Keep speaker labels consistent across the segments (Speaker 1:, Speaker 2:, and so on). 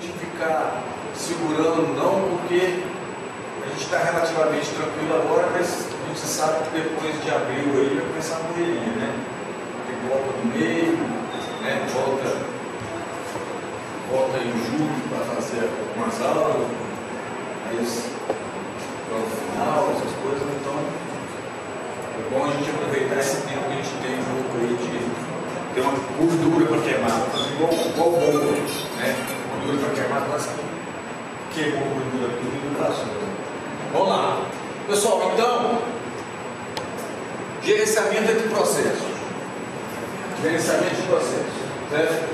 Speaker 1: gente ficar segurando não, porque a gente está relativamente tranquilo agora, mas a gente sabe que depois de abril aí vai começar a correria, né? Tem volta no meio, né? Volta em julho para fazer algumas aulas, mas para o final, essas coisas, então é bom a gente aproveitar esse tempo que a gente tem junto aí de ter uma gordura para queimar, igual o bolo, né? Gordura para queimar, mas queimou gordura tudo e não passou. Vamos lá. Pessoal, então, gerenciamento de processo. Gerenciamento de processo. Certo?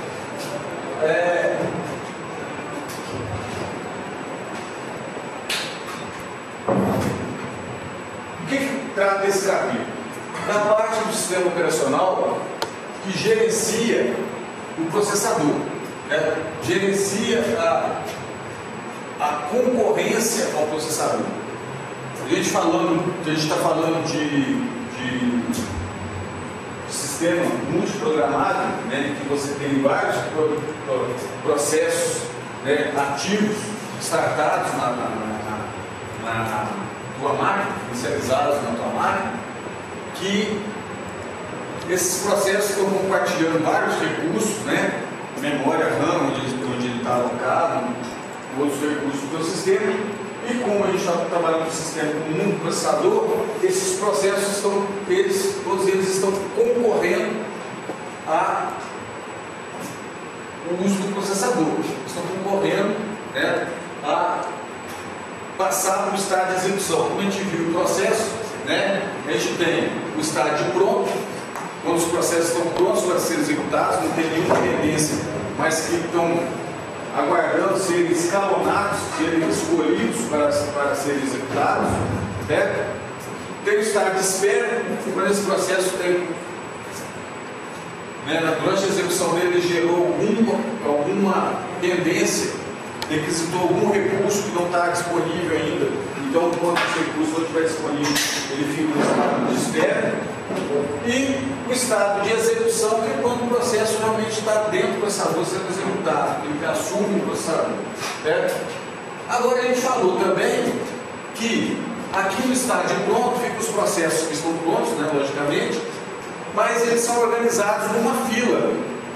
Speaker 1: O que trata esse capítulo? Na parte do sistema operacional que gerencia o processador, né? Gerencia a concorrência ao processador. A gente está falando de sistema multiprogramado, né, que você tem vários processos, né, ativos, startados na tua máquina, inicializados na tua máquina, que esses processos estão compartilhando vários recursos, né, memória RAM, onde ele está alocado, outros recursos do sistema. E como a gente está trabalhando no sistema com um processador, esses processos todos eles estão concorrendo ao uso do processador, estão concorrendo, né, a passar para o estado de execução. Como a gente viu o processo, né, a gente tem o estágio pronto, quando os processos estão prontos para serem executados, não tem nenhuma tendência, mas que estão aguardando serem escalonados, serem escolhidos para serem executados, né? Tem o estágio de espera, quando esse processo tem, né, durante a execução dele gerou alguma tendência, requisitou algum recurso que não está disponível ainda, então quando esse recurso não estiver disponível, ele fica no estado de espera. E o estado de execução, que é quando o processo realmente está dentro do processador sendo executado, ele assume o processador, certo? Agora a gente falou também que aqui no estágio pronto ficam os processos que estão prontos, né, logicamente, mas eles são organizados numa fila.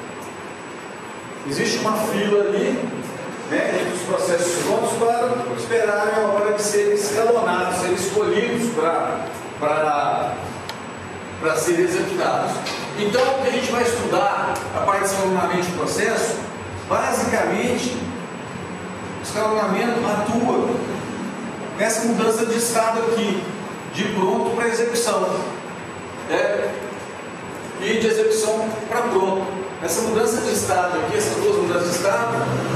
Speaker 1: Existe uma fila ali, né, entre os processos prontos para esperarem a hora de serem escalonados, serem escolhidos para serem executados. Então, o que a gente vai estudar a parte de escalonamento de processo, basicamente, o escalonamento atua nessa mudança de estado aqui, de pronto para execução, né? E de execução para pronto. Essa mudança de estado aqui, essas duas mudanças de estado,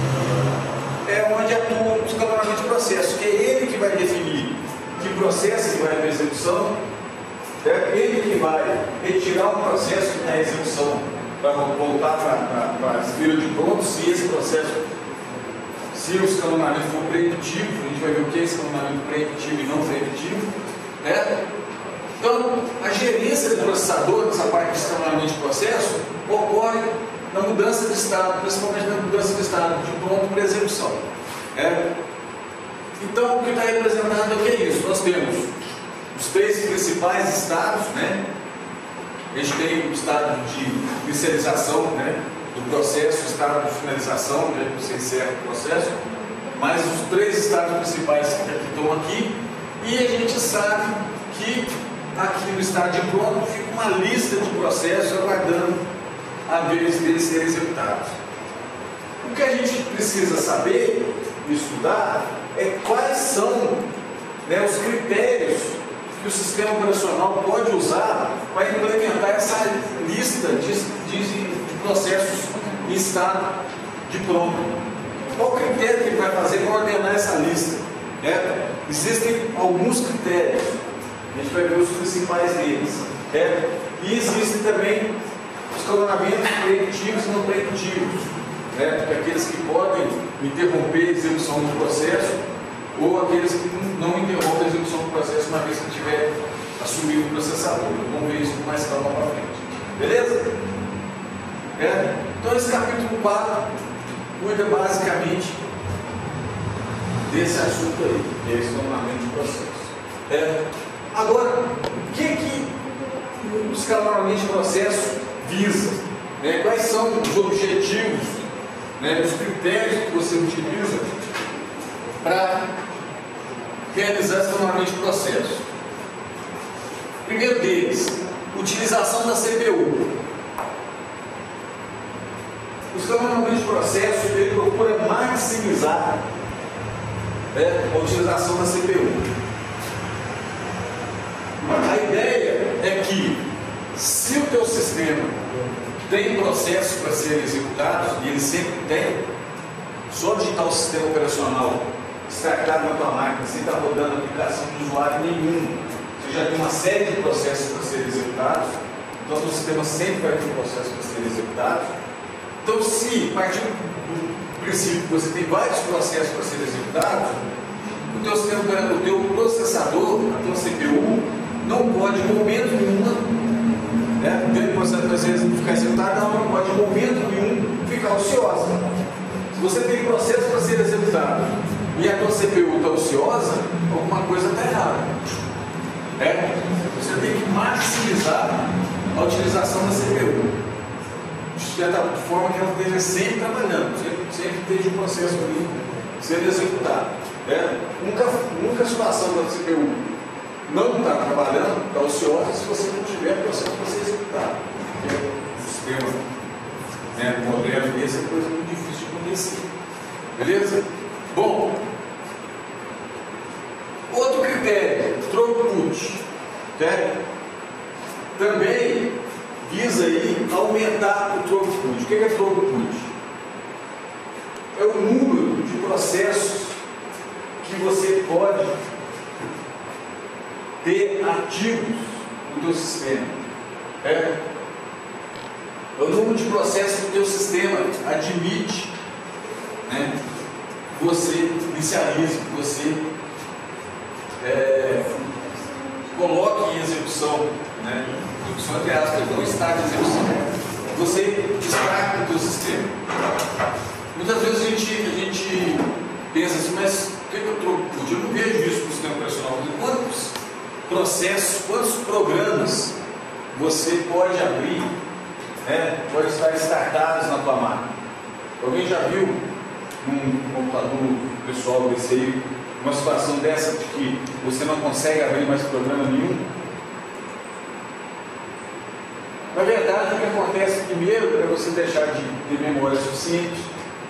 Speaker 1: é onde atua o escalonamento de processo, que é ele que vai definir que processo que vai para execução. É ele que vai retirar um processo que está em execução para voltar para a fila de pronto, se esse processo, se o escalonamento for preditivo, a gente vai ver o que é escalonamento preditivo e não preditivo, né? Então, a gerência do processador, nessa parte de escalonamento de processo, ocorre na mudança de estado, principalmente na mudança de estado de pronto para execução, né? Então, o que está representado aqui é isso. Nós temos os três principais estados, né? A gente tem o estado de inicialização, né, do processo, o estado de finalização, né, que você encerra o processo, mas os três estados principais que estão aqui, e a gente sabe que aqui no estado de pronto fica uma lista de processos aguardando a vez deles serem executados. O que a gente precisa saber e estudar é quais são, né, os critérios que o sistema operacional pode usar para implementar essa lista de processos em estado de pronto. Qual o critério que ele vai fazer para ordenar essa lista? Né? Existem alguns critérios, a gente vai ver os principais deles. Né? E existem também os escalonamentos preditivos e não preditivos, né? Aqueles que podem interromper a execução do processo, ou aqueles que não interrompem a execução do processo uma vez que tiver assumido o processador. Vamos ver isso com mais calma para frente. Beleza? Então esse capítulo 4 cuida basicamente desse assunto aí, que é esse escalonamento de processo. Agora, o que o escalonamento de processo visa? Quais são os objetivos, os critérios que você utiliza para realizar escalonamento de processo? Primeiro deles, utilização da CPU. O escalonamento de processo ele procura maximizar a utilização da CPU. A ideia é que, se o teu sistema tem processos para serem executados, e ele sempre tem, só digitar o sistema operacional startado na tua máquina, sem estar rodando aplicação de usuário nenhum, você já tem uma série de processos para serem executados, então o teu sistema sempre vai ter um processo para serem executados. Então, se a partir do princípio que você tem vários processos para serem executados, o teu processador, a tua CPU, não pode, em momento nenhum, dentro do processo para ficar executado, não pode, em momento nenhum, ficar ociosa. Se você tem processo para ser executado e a tua CPU está ociosa, alguma coisa está errada. Você tem que maximizar a utilização da CPU. De forma que ela esteja sempre trabalhando, sempre esteja um processo ali sendo executado. Nunca a situação da CPU não está trabalhando, está ociosa, se você não tiver processo para ser executado. Porque o sistema moderno desse é coisa muito difícil de acontecer. Beleza? Bom, outro critério, throughput. Também visa aí aumentar o throughput. O que é throughput? É o número de processos que você pode ter ativos no teu sistema. É o número de processos que o teu sistema admite, que você inicialize, que você coloque em execução, execução entre aspas, não está em execução, você destaca o teu sistema. Muitas vezes a gente pensa assim, mas o que eu throughput? Eu não vejo isso no sistema operacional. Quantos processos, quantos programas você pode abrir, pode estar startados na tua máquina? Alguém já viu num computador pessoal desse aí, uma situação dessa de que você não consegue abrir mais programa nenhum? Na verdade, o que acontece primeiro é você deixar de ter memória suficiente,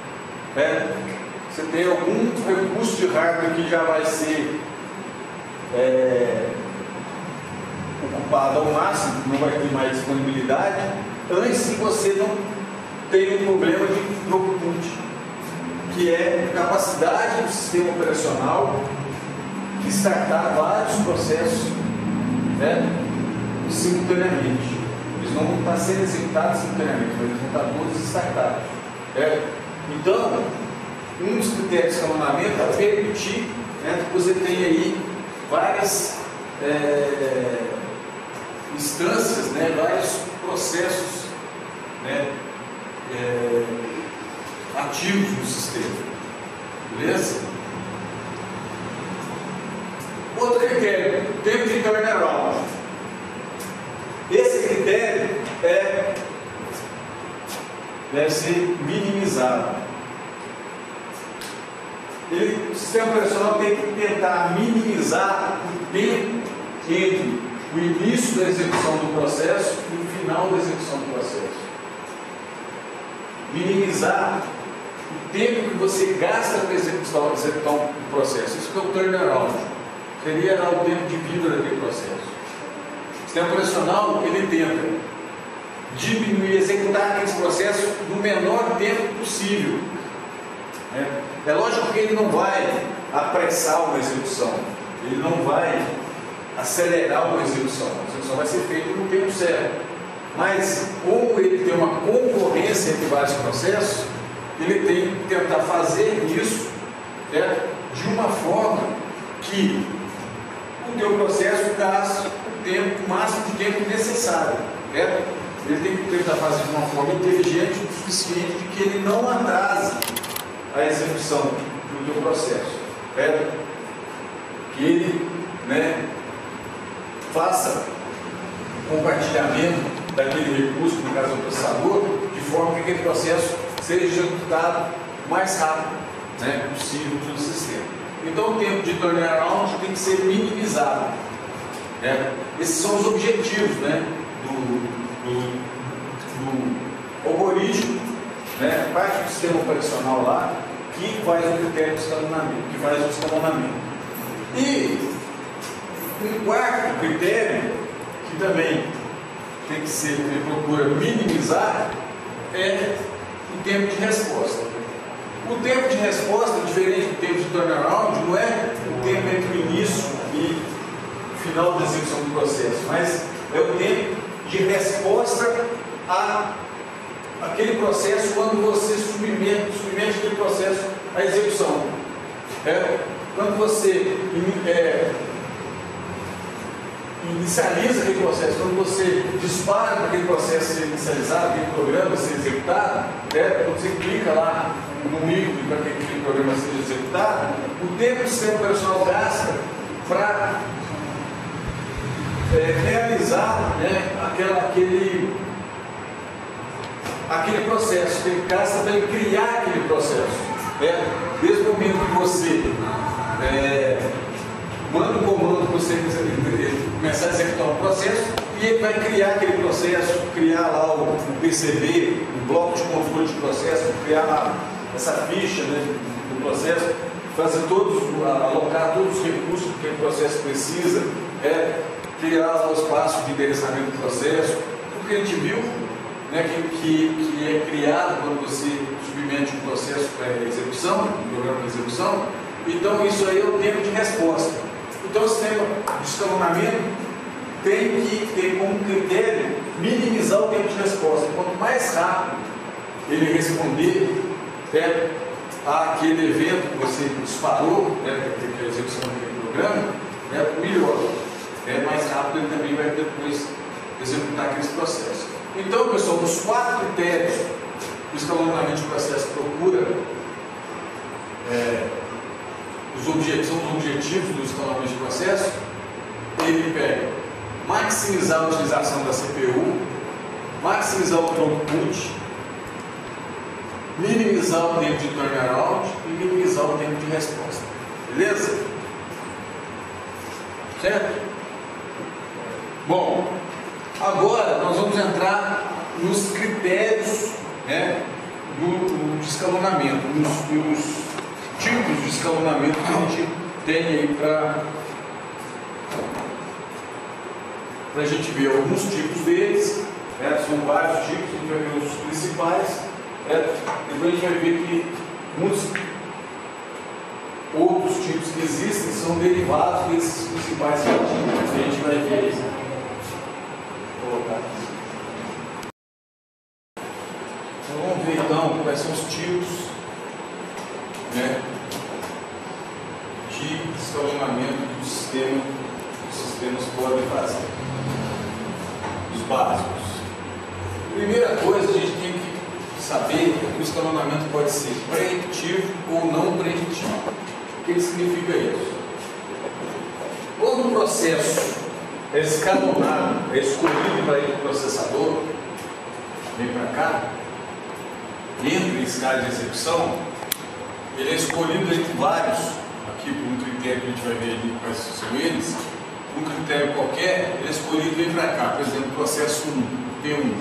Speaker 1: você tem algum recurso de hardware que já vai ser ocupado ao máximo, não vai ter mais disponibilidade, antes que você não tenha um problema de throughput, que é a capacidade do sistema operacional de startar vários processos simultaneamente. Eles não vão estar sendo executados simultaneamente, mas eles vão estar todos startados. Então, um dos critérios de escalonamento é permitir que você tenha aí várias instâncias, vários processos ativos no sistema. Beleza? Outro critério, tempo de turnaround. Esse critério deve ser minimizado. O sistema operacional tem que tentar minimizar o tempo entre o início da execução do processo e o final da execução do processo. Minimizar o tempo que você gasta para executar um processo. Isso que é o turnaround. Seria o tempo de vida daquele processo. O sistema operacional, ele tenta diminuir, executar aqueles processos no menor tempo possível. É lógico que ele não vai apressar uma execução, ele não vai acelerar uma execução. A execução vai ser feita no tempo certo. Mas, como ele tem uma concorrência entre vários processos, ele tem que tentar fazer isso de uma forma que o teu processo gaste o máximo de tempo necessário. Ele tem que tentar fazer de uma forma inteligente o suficiente de que ele não atrase a execução do teu processo. que ele, né, faça compartilhamento daquele recurso, no caso do processador, de forma que aquele processo seja executado o mais rápido, né, possível pelo sistema. Então o tempo de turnaround tem que ser minimizado. Né? Esses são os objetivos, né, do algoritmo, né, parte do sistema operacional lá, que faz o critério de escalonamento, que faz o escalonamento. E um quarto critério, que também tem que ser, ele procura minimizar, é o tempo de resposta. O tempo de resposta, diferente do tempo de turnaround, não é o tempo entre o início e o final da execução do processo, mas é o tempo de resposta àquele processo quando você submete aquele processo à execução. Quando você inicializa aquele processo, quando você dispara para aquele processo ser inicializado, aquele programa ser executado, quando você clica lá no ícone para que aquele programa seja executado, o tempo que o sistema operacional gasta para realizar, né, aquele processo, ele gasta para criar aquele processo. Desde o momento que você manda um comando para você começar a executar um processo, e ele vai criar aquele processo, criar lá o PCB, o bloco de controle de processo, criar lá essa ficha, né, do processo, alocar todos os recursos que aquele processo precisa, criar os passos de endereçamento do processo, tudo que a gente viu, né, que é criado quando você submete um processo para execução, um programa de execução. Então isso aí é o tempo de resposta. Então o sistema de escalonamento tem que ter como critério minimizar o tempo de resposta. Quanto mais rápido ele responder àquele evento que você disparou, que é a execução daquele programa, melhor. Mais rápido ele também vai depois executar aqueles processos. Então, pessoal, os 4 critérios que o escalonamento de processo procura, são os objetivos do escalonamento de processo. Ele pega maximizar a utilização da CPU, maximizar o throughput, minimizar o tempo de turnaround e minimizar o tempo de resposta. Beleza? Certo? Bom, agora nós vamos entrar nos critérios, né, do escalonamento, nos tipos de escalonamento que a gente tem aí para a gente ver alguns tipos deles, são vários tipos, a gente vai ver os principais, depois a gente vai ver que muitos outros tipos que existem são derivados desses principais que a gente vai ver aí. Então vamos ver então quais são os tipos, né, de escalonamento que os sistemas podem fazer. Os básicos. Primeira coisa, a gente tem que saber que o escalonamento pode ser preditivo ou não preditivo. O que significa isso? Quando o processo é escalonado, é escolhido para ir para o processador, vem para cá, entra em escala de execução, ele é escolhido entre vários, aqui por um critério que a gente vai ver ali quais são eles, um critério qualquer, ele é escolhido e vem para cá, por exemplo, processo 1, P1.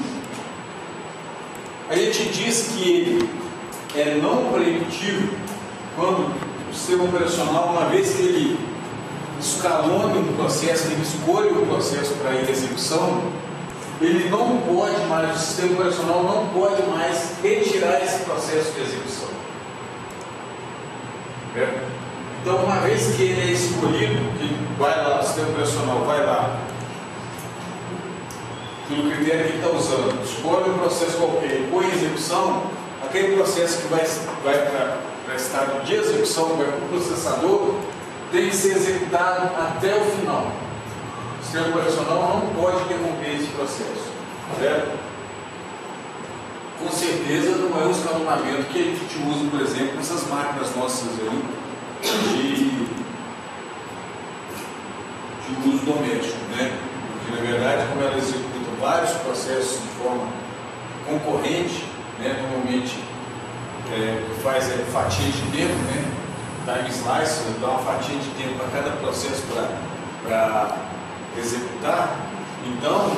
Speaker 1: A gente diz que ele é não preditivo quando o sistema operacional, uma vez que ele escalone um processo, ele escolhe o processo para ir à execução, ele não pode mais, o sistema operacional não pode mais retirar esse processo de execução. Então, uma vez que ele é escolhido, que vai lá, o sistema operacional vai lá, pelo critério que ele está usando, escolhe um processo qualquer, põe em execução, aquele processo que vai para estado de execução, vai para o processador, tem que ser executado até o final. O sistema operacional não pode interromper esse processo. Certo? Com certeza não é o escalonamento que a gente usa, por exemplo, nessas máquinas nossas aí,
Speaker 2: de uso doméstico, né? Porque, na verdade, como ela executa vários processos de forma concorrente, né? Normalmente faz fatia de tempo, né? Time slice, dá uma fatia de tempo para cada processo para executar. Então,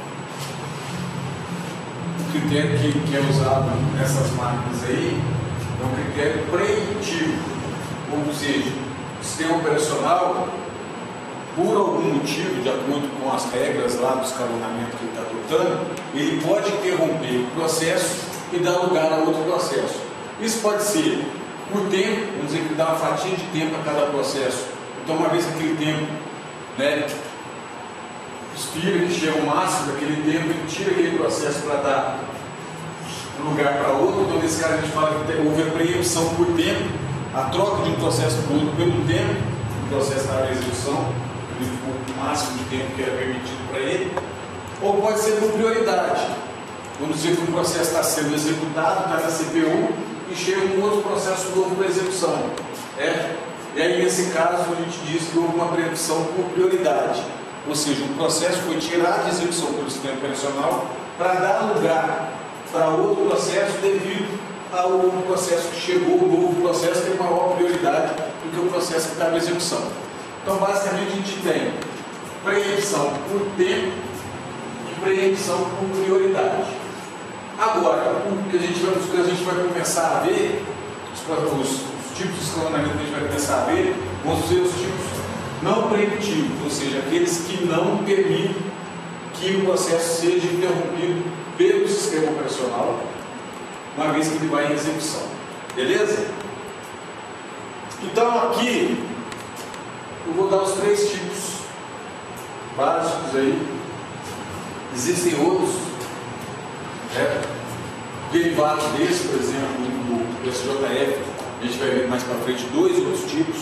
Speaker 2: o critério que é usado nessas máquinas aí é um critério preditivo, ou seja, o sistema operacional, por algum motivo, de acordo com as regras lá do escalonamento que ele está adotando, ele pode interromper o processo e dar lugar a outro processo. Isso pode ser por tempo, vamos dizer que ele dá uma fatia de tempo a cada processo. Então, uma vez que aquele tempo, né, expira, que chega ao máximo daquele tempo, ele tira aquele processo para dar lugar para outro. Então, nesse caso, a gente fala que houve a preempção por tempo, a troca de um processo para o outro pelo tempo, o processo está na execução, o máximo de tempo que é permitido para ele, ou pode ser por prioridade. Vamos dizer que um processo está sendo executado, está na CPU, e chega um outro processo novo para execução. E aí, nesse caso, a gente diz que houve uma preempção por prioridade. Ou seja, o processo foi tirado de execução pelo sistema operacional para dar lugar para outro processo devido ao processo que chegou, o novo processo tem maior prioridade do que o processo que estava em execução. Então, basicamente, a gente tem preempção por tempo e preempção por prioridade. Agora, o que a gente vai começar a ver, os tipos de escalonamento que a gente vai começar a ver, vão ser os tipos não preemptivos, ou seja, aqueles que não permitem que o processo seja interrompido pelo sistema operacional, uma vez que ele vai em execução. Beleza? Então, aqui, eu vou dar os 3 tipos básicos aí. Existem outros derivados desse, por exemplo, do SJF, a gente vai ver mais para frente 2 outros tipos.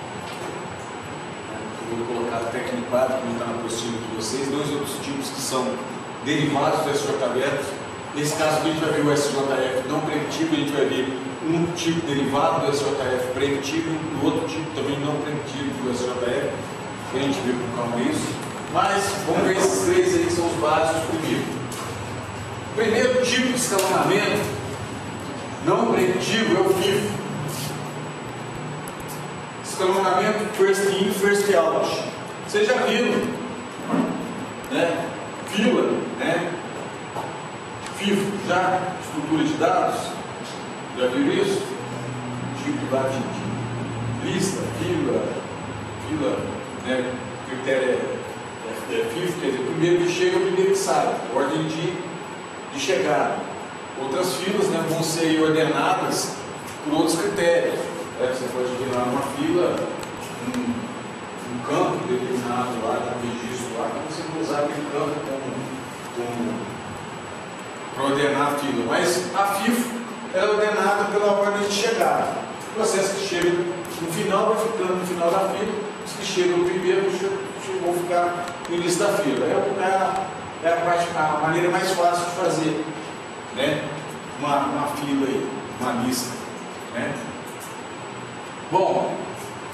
Speaker 2: Eu vou colocar tecnicado, como está na apostila de vocês, 2 outros tipos que são derivados do SJF. Nesse caso aqui a gente vai ver o SJF não preemptivo, a gente vai ver um tipo derivado do SJF preemptivo e outro tipo também não preemptivo do SJF. A gente vê com calma isso. Mas vamos ver esses 3 aí que são os básicos primeiro. O primeiro tipo de escalonamento não preemptivo é o FIFO. Escalonamento first in, first out. Vocês já viram, né? Fila, né? FIFO, já? Estrutura de dados. Já viram isso? Tipo lá de lista, fila, né? Critério FIFO, quer dizer, o primeiro que chega é o primeiro que sai. Ordem de chegada. Outras filas, né, vão ser ordenadas por outros critérios. Você pode ver lá uma fila, um campo determinado lá, um registro lá, você vai usar aquele campo para ordenar a fila. Mas a FIFO é ordenada pela ordem de chegada. O processo que chega no final vai ficando no final da fila, os que chegam no primeiro vão ficar no início da fila. É a maneira mais fácil de fazer, né? Uma fila aí, uma lista, né? Bom,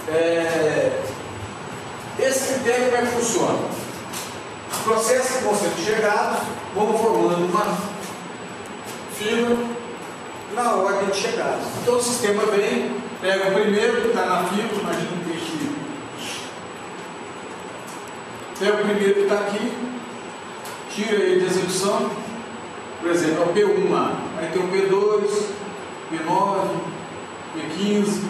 Speaker 2: esse critério como é que funciona? Os processos que vão sendo chegados vão formando uma fila na ordem de chegada. Então o sistema vem, pega o primeiro que está na fila, imagina que tem aqui. Pega o primeiro que está aqui, tira ele de execução, por exemplo, é o P1 lá, aí tem o P2, P9, P15,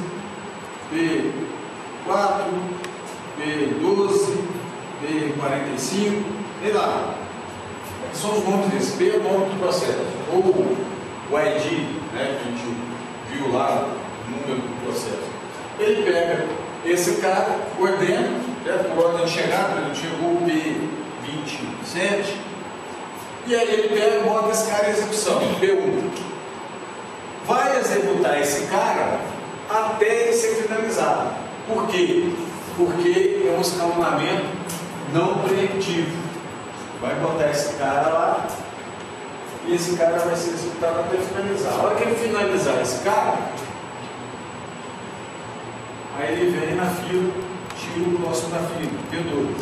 Speaker 2: P4, P12, P45, e lá. São os nomes desses. P é o nome do processo, ou o ID, né, que a gente viu lá, o número do processo. Ele pega esse cara, ordena, por ordem de chegada, ele chegou o P27, e aí ele pega e bota esse cara em execução, P1. Vai executar esse cara até ele ser finalizado. Por quê? Porque é um escalonamento não preemptivo. Vai botar esse cara lá e esse cara vai ser executado até finalizar. A hora que ele finalizar esse cara, aí ele vem na fila, tira o próximo da fila, P2.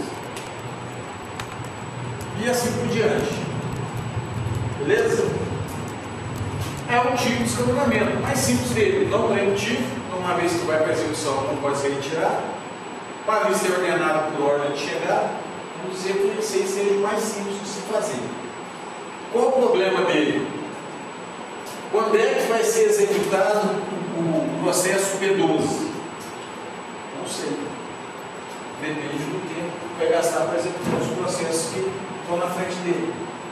Speaker 2: E assim por diante. Beleza? É um tipo de escalonamento mais simples dele, não preditivo, uma vez que vai para a execução não pode ser retirado, para ser ordenado por ordem de chegada, vamos dizer que esse seja o mais simples de se fazer. Qual o problema dele? Quando é que vai ser executado o processo P12? Não sei. Depende do tempo que vai gastar para executar os processos que estão na frente dele.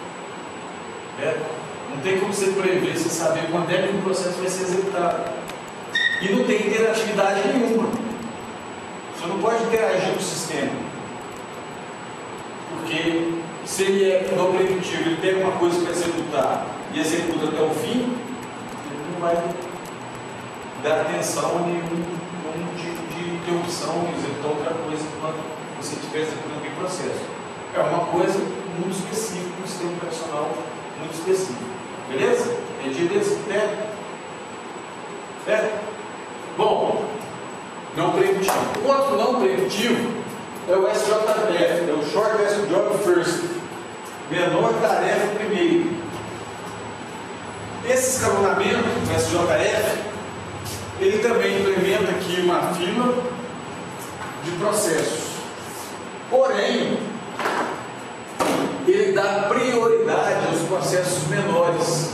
Speaker 2: Não tem como você prever, você saber quando é que o processo vai ser executado. E não tem interatividade nenhuma. Você não pode interagir com o sistema. Porque se ele é não preditivo, ele pega uma coisa para executar e executa até o fim, ele não vai dar atenção a nenhum tipo de interrupção, executar outra coisa quando você estiver executando aquele processo. É uma coisa muito específica, um sistema operacional muito específico. Beleza? Entendido esse critério? Certo? Bom, não preditivo. O outro não preditivo é o SJF, é o Shortest Job First, menor tarefa primeiro. Esse escalonamento do SJF, ele também implementa aqui uma fila de processos. Porém, ele dá prioridade aos processos menores.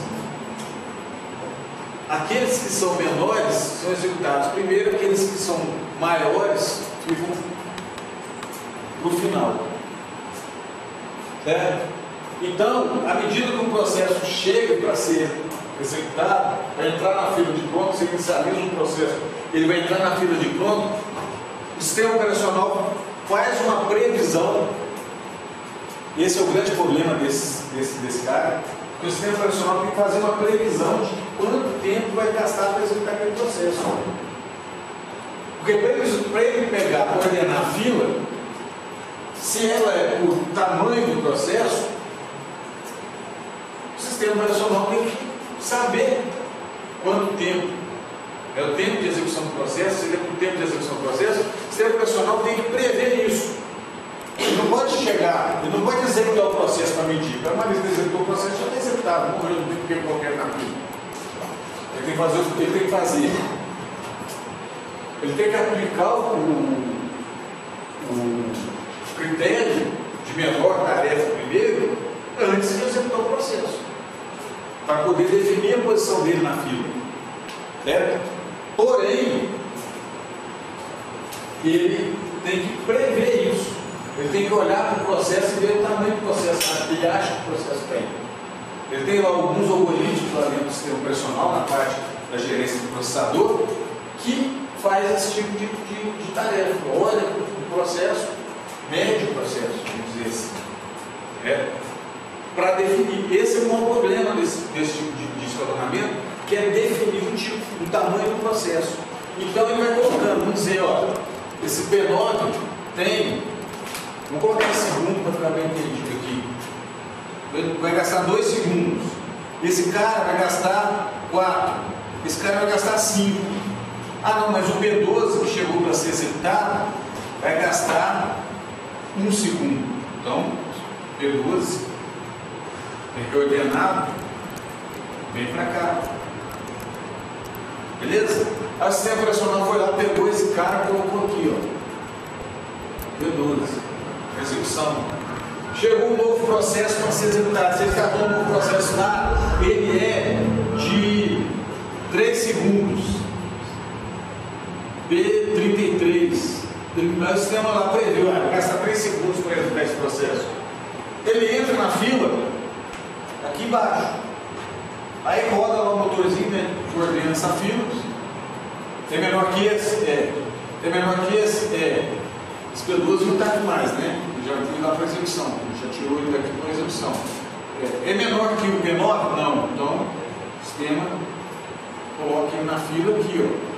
Speaker 2: Aqueles que são menores são executados primeiro, aqueles que são maiores ficam no final. Certo? Então, à medida que o processo chega para ser executado, vai entrar na fila de pronto, você inicializa um processo, ele vai entrar na fila de pronto, o sistema operacional faz uma previsão. Esse é o grande problema desse cara. O sistema operacional tem que fazer uma previsão de quanto tempo vai gastar para executar aquele processo. Porque para ele pegar, ordenar a fila, se ela é por tamanho do processo, o sistema operacional tem que saber quanto tempo é o tempo de execução do processo. Se ele é por tempo de execução do processo, o sistema operacional tem que prever isso. Ele não pode chegar, ele não pode executar o processo para medir. Uma vez que ele executou o processo, já está executado, morreu, não tem que ter qualquer na fila. Ele tem que fazer o que ele tem que fazer. Ele tem que aplicar o critério de menor tarefa primeiro, antes de executar o processo, para poder definir a posição dele na fila. Certo? Porém, ele tem que prever isso. Ele tem que olhar para o processo e ver o tamanho do processo, que ele acha que o processo tem. Ele tem lá alguns algoritmos lá dentro do sistema operacional, na parte da gerência do processador, que faz esse tipo de tarefa. Olha o processo, mede o processo, vamos dizer assim. Para definir. Esse é o maior problema desse tipo de escalonamento, que é definir o tamanho do processo. Então ele vai colocando, vamos dizer, ó, esse P9 tem, vamos colocar em segundo para ficar bem entendido aqui, ele vai gastar 2 segundos, esse cara vai gastar 4, esse cara vai gastar 5. Ah não, mas o P12 que chegou para ser executado vai gastar 1 segundo. Então, P12 tem que ordenado, vem para cá. Beleza? Aí o sistema operacional foi lá, pegou esse cara e colocou aqui, ó. P12. Execução. Chegou um novo processo para ser executado. Se ele está com um novo processo lá, ele é de 3 segundos. P33. O sistema lá previu, vai gastar 3 segundos para executar esse processo. Ele entra na fila aqui embaixo. Aí roda lá o motorzinho, né, que ordena essa fila. Tem menor que esse? Tem menor que esse? Esse P12 não está demais, né? Já fui lá para execução, já tirou ele daqui para execução. É menor que o P9? Não. Então, o sistema coloca ele na fila aqui, ó.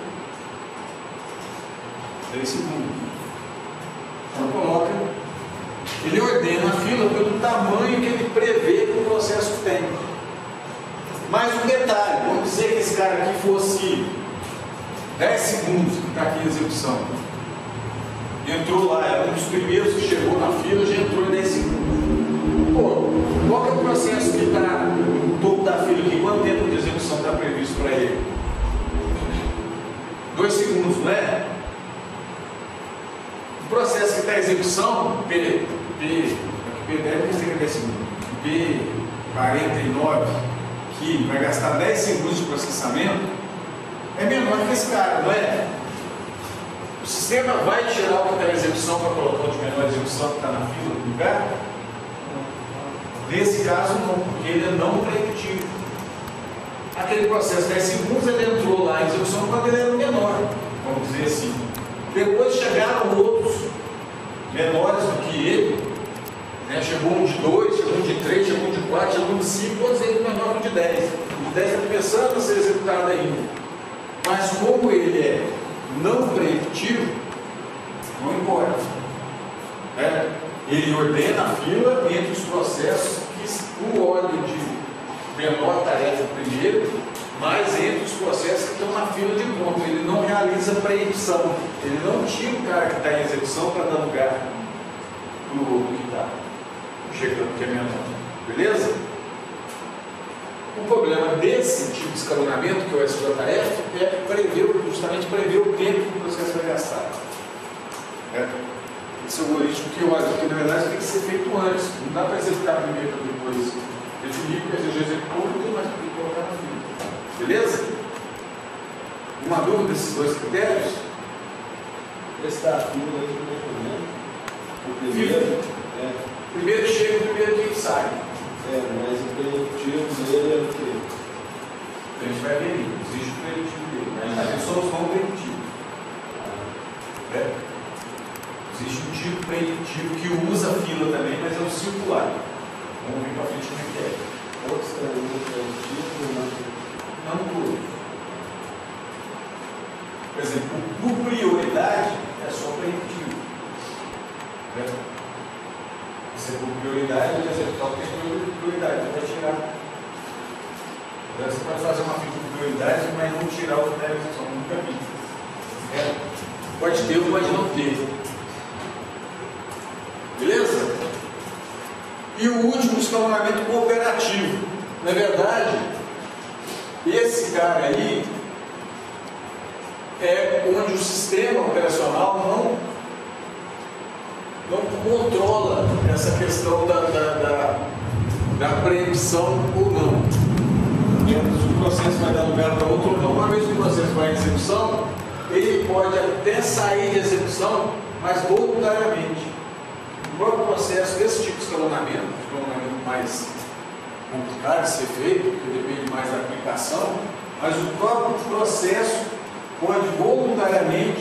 Speaker 2: 3 segundos. Então coloca, ele ordena a fila pelo tamanho que ele prevê que o processo tem. Mais um detalhe, vamos dizer que esse cara aqui fosse 10 segundos que está aqui a execução. Entrou lá, é um dos primeiros que chegou na fila, já entrou em 10 segundos. Pô, qual que é o processo que está no topo da fila aqui? Quanto tempo de execução está previsto para ele? 2 segundos, não é? O processo que está em execução, P10 não 10 segundos, P49, que vai gastar 10 segundos de processamento, é menor que esse cara, não é? O sistema vai tirar o que está em execução para colocar o de menor execução que está na fila do lugar? Nesse caso não, porque ele é não preditivo. Aquele processo 10 segundos ele entrou lá em execução quando ele era menor, vamos dizer assim. Depois chegaram outros menores do que ele, né? Chegou um de 2, chegou um de 3, chegou um de 4, chegou um de 5, todos eles menor que o de 10. O de 10 está começando a ser executado ainda. Mas como ele é não preditivo, não importa. Né? Ele ordena a fila entre os processos que o óleo de menor tarefa primeiro, mas entre os processos que estão na fila de ponto. Ele não realiza pré-edição. Ele não tira o cara que está em execução para dar lugar para o outro que está chegando, que é menor. Beleza? O problema desse tipo de escalonamento, que é o SJ-tarefa, é justamente prever o tempo que o processo vai gastar. Esse é o algoritmo que eu acho que, na verdade, tem que ser feito antes. Não dá para executar primeiro e depois definir, porque às vezes eu executo, não tem mais para colocar na fila. Beleza? Uma dúvida desses dois critérios?
Speaker 3: Esse está a fila aí que eu
Speaker 2: Primeiro, primeiro chega, primeiro que sai.
Speaker 3: Mas o preditivo dele é o quê?
Speaker 2: A gente vai ver, existe o preditivo dele, mas a gente só usa o preditivo. Existe um tipo preditivo que usa a fila também, mas é o circular. Vamos ver para frente como é que é.
Speaker 3: Outros também preditivo,
Speaker 2: não tudo. Por exemplo, por prioridade é só preditivo. Você por prioridade, ele executar o que tem prioridade, então vai tirar. Você pode fazer uma fila de prioridade, mas não tirar o que tem execução, nunca vi. Pode ter ou pode não ter. Beleza? E o último, escalonamento cooperativo. Na verdade, esse cara aí é onde o sistema operacional não controla essa questão da preemção ou não. Se o processo vai dar lugar para outro ou não, uma vez que o processo vai em execução, ele pode até sair de execução, mas voluntariamente. O próprio processo, esse tipo de escalonamento mais complicado de ser feito, porque depende mais da aplicação, mas o próprio processo pode voluntariamente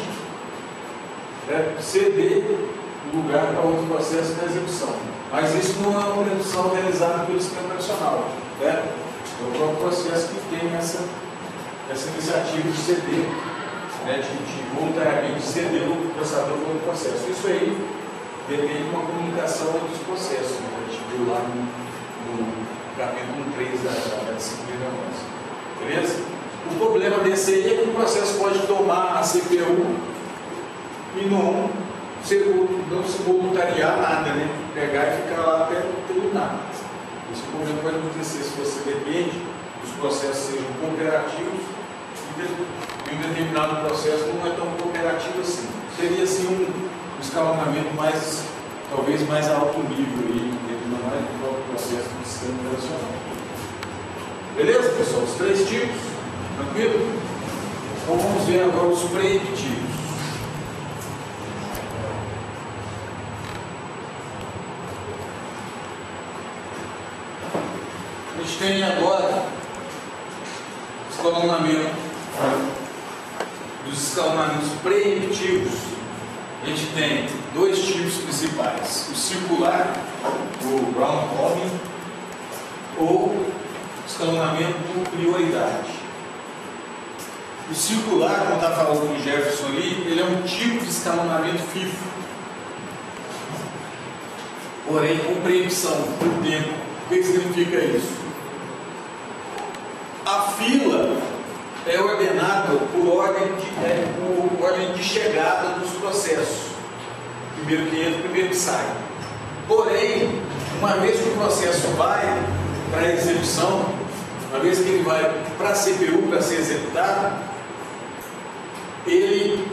Speaker 2: ceder o lugar para outro processo da execução. Mas isso não é uma redução realizada pelo sistema operacional. É o próprio processo que tem essa iniciativa de ceder, de voluntariamente ceder o processador para outro processo. Isso aí depende de uma comunicação entre os processos, a gente viu lá no capítulo 3 da disciplina nossa. Beleza? O problema desse aí é que o processo pode tomar a CPU e não se voluntariar nada, né? Pegar e ficar lá até terminar. Esse problema pode acontecer se você depende dos processos sejam cooperativos e um determinado processo não é tão cooperativo assim. Seria assim um escalonamento talvez mais alto nível aí, dependendo mais do próprio processo do sistema operacional. Beleza, pessoal? Os 3 tipos, tranquilo? Então vamos ver agora os preditivos. A gente tem agora o escalonamento dos escalonamentos preemptivos. A gente tem 2 tipos principais: o circular, o round robin, ou escalonamento por prioridade. O circular, como está falando o Jefferson ali, ele é um tipo de escalonamento FIFO, porém com preempção por tempo. O que significa isso? A fila é ordenado por ordem de chegada dos processos. Primeiro que entra, primeiro que sai. Porém, uma vez que o processo vai para a execução, uma vez que ele vai para a CPU para ser executado, ele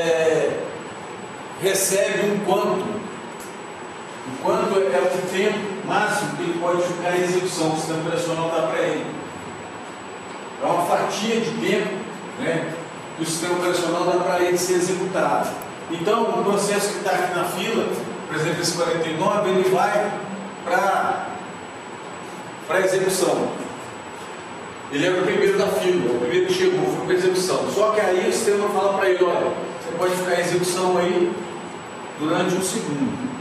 Speaker 2: recebe um quanto. O quanto é o tempo máximo que ele pode ficar em execução, o sistema operacional dá para ele. É uma fatia de tempo, né, que o sistema operacional dá para ele ser executado. Então, o processo que está aqui na fila, por exemplo, esse 49, ele vai para a execução. Ele é o primeiro da fila, o primeiro que chegou, foi para a execução. Só que aí o sistema fala para ele, olha, você pode ficar em execução aí durante 1 segundo.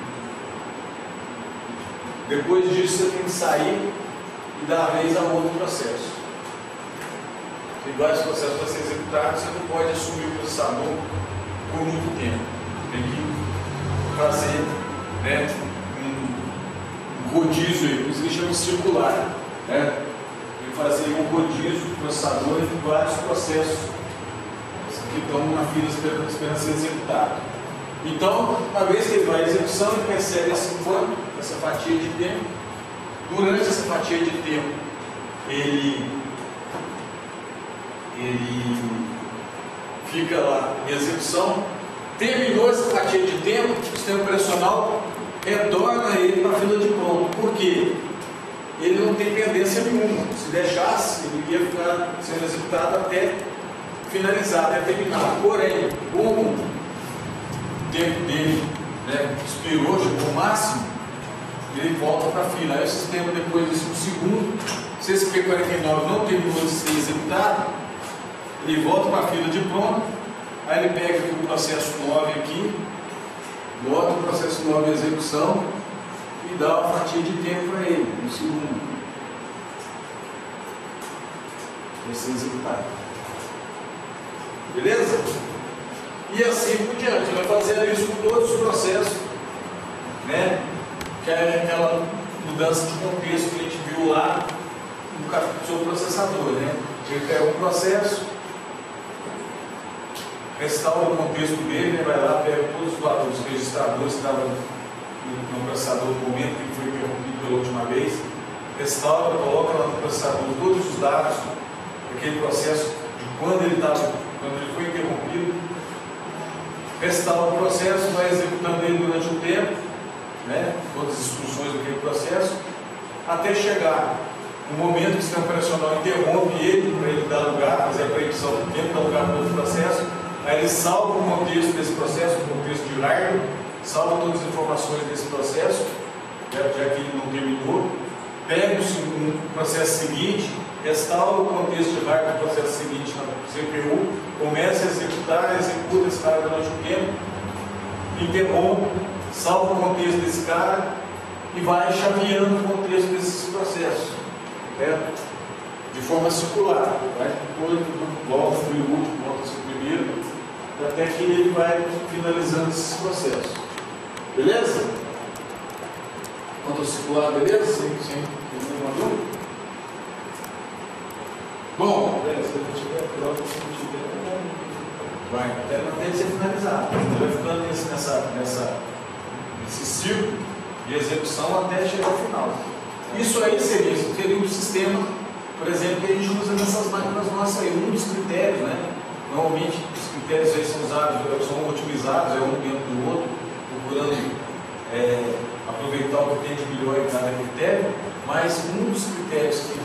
Speaker 2: Depois disso você tem que sair e dar a vez a outro processo. Tem vários processos para ser executados, você não pode assumir o processador por muito tempo. Tem que fazer, né, um rodízio aí, por isso que chama de circular. Né? Tem que fazer um rodízio do processador entre vários processos que estão na fila esperando ser executado. Então, uma vez que ele vai à execução, ele recebe essa fatia de tempo. Durante essa fatia de tempo, ele fica lá em execução. Terminou essa fatia de tempo, o sistema operacional retorna ele para a fila de pronto. Por quê? Ele não tem pendência nenhuma. Se deixasse, ele ia ficar sendo executado até finalizar, até terminar. Porém, como o tempo dele, né, expirou, chegou ao máximo, ele volta para a fila. Aí o sistema, depois de 1 segundo, se esse P49 não terminou de ser executado, ele volta para a fila de pronto. Aí ele pega aqui o processo 9 aqui, bota o processo 9 em execução e dá uma fatia de tempo para ele, 1 segundo. Vai ser executado. Beleza? E assim por diante. Você vai fazendo isso com todos os processos, né? Que é aquela mudança de contexto que a gente viu lá no capítulo sobre o processador, né? Ele pega um processo, restaura o contexto dele, né? Vai lá, pega todos os registradores que estavam no processador no momento que foi interrompido pela última vez, restaura, coloca lá no processador todos os dados daquele processo de quando ele foi interrompido, restaura o processo, vai executando ele durante um tempo, né? Todas as instruções daquele processo, até chegar no momento que o sistema operacional interrompe ele, para ele dar lugar, fazer a previsão do tempo, dar lugar para outro processo. Aí ele salva o contexto desse processo, o contexto de hardware, salva todas as informações desse processo, já que ele não terminou, pega o processo seguinte, restaura o contexto de hardware do processo seguinte na CPU, começa a executar, executa esse cara durante um tempo, interrompe, salva o contexto desse cara e vai chaveando o contexto desses processos, certo? De forma circular, vai volta para o último, volta para o primeiro, até que ele vai finalizando esses processos. Beleza? Quanto ao circular, beleza? Sim, sim. Alguma dúvida? Bom,
Speaker 3: Se não tiver prova, se não tiver,
Speaker 2: vai até ser finalizado. Ele vai ficando nesse ciclo de execução até chegar ao final. Isso aí seria um sistema, por exemplo, que a gente usa nessas máquinas nossas aí. Um dos critérios, né? Normalmente os critérios aí são usados, são otimizados, é um dentro do outro, procurando aproveitar o que tem de melhor em cada critério, mas um dos critérios que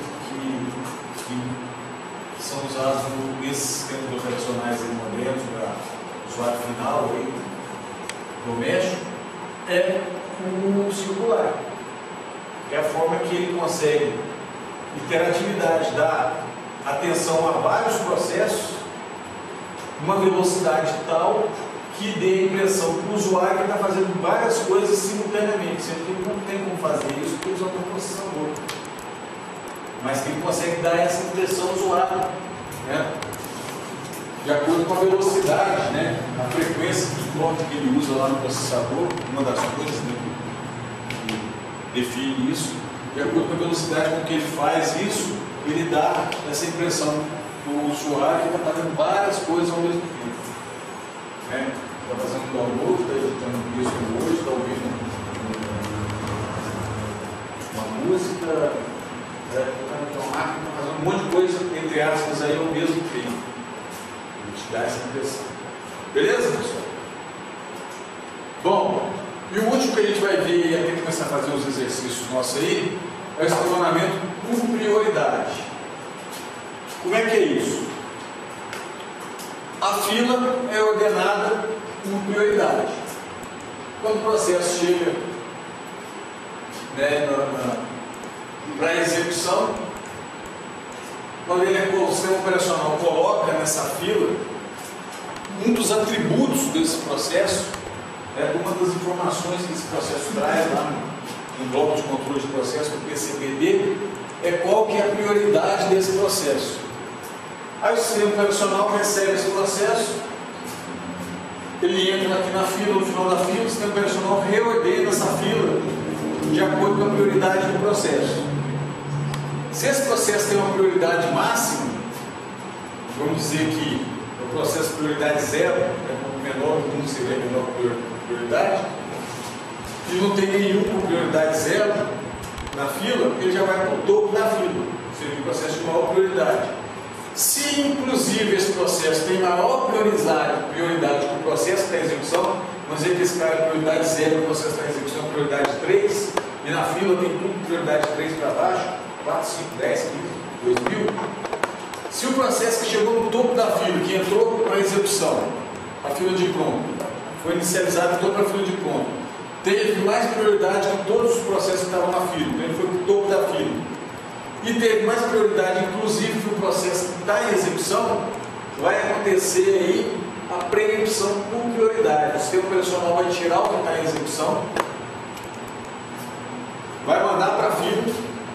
Speaker 2: são usados nesses sistemas operacionais aí modernos para o usuário final, aí, doméstico, é o circular, que é a forma que ele consegue interatividade, dar atenção a vários processos, uma velocidade tal que dê a impressão para o usuário que está fazendo várias coisas simultaneamente, sendo que ele não tem como fazer isso porque ele usa um processador, mas que ele consegue dar essa impressão ao usuário, né? De acordo com a velocidade, né? A frequência de clock que ele usa lá no processador, uma das coisas, né, que define isso, de acordo com a velocidade com que ele faz isso, ele dá essa impressão do usuário que está fazendo várias coisas ao mesmo tempo. Está fazendo download, está editando um disco hoje, está ouvindo uma música, está fazendo um monte de coisa, entre aspas, aí ao mesmo tempo. Ele te dá essa impressão. Beleza, pessoal? Bom, e o último que a gente vai ver e até começar a fazer os exercícios nossos aí é o escalonamento por prioridade. Como é que é isso? A fila é ordenada por prioridade. Quando o processo chega para execução, quando o sistema operacional coloca nessa fila, um dos atributos desse processo, uma das informações que esse processo traz lá no bloco de controle de processo, no PCPD, é qual que é a prioridade desse processo. Aí o sistema operacional recebe esse processo, ele entra aqui na fila, no final da fila, o sistema operacional reordena essa fila de acordo com a prioridade do processo. Se esse processo tem uma prioridade máxima, vamos dizer que o processo de prioridade 0, o menor do mundo seria a menor prioridade, e não tem nenhum com prioridade 0 na fila, ele já vai para o topo da fila, seria um processo de maior prioridade. Se inclusive esse processo tem maior prioridade que o processo está em execução, vamos dizer que esse cara é prioridade 0, o processo está em execução prioridade 3, e na fila tem tudo prioridade 3 para baixo, 4, 5, 10, 15, 2000. Se o processo que chegou no topo da fila, que entrou para a execução, a fila de pronto, foi inicializado, entrou para a fila de pronto, teve mais prioridade que todos os processos que estavam na fila, então ele foi para o topo da fila. E teve mais prioridade, inclusive, que o processo que está em execução, vai acontecer aí a preempção por prioridade. O sistema operacional vai tirar o que está em execução, vai mandar para a fila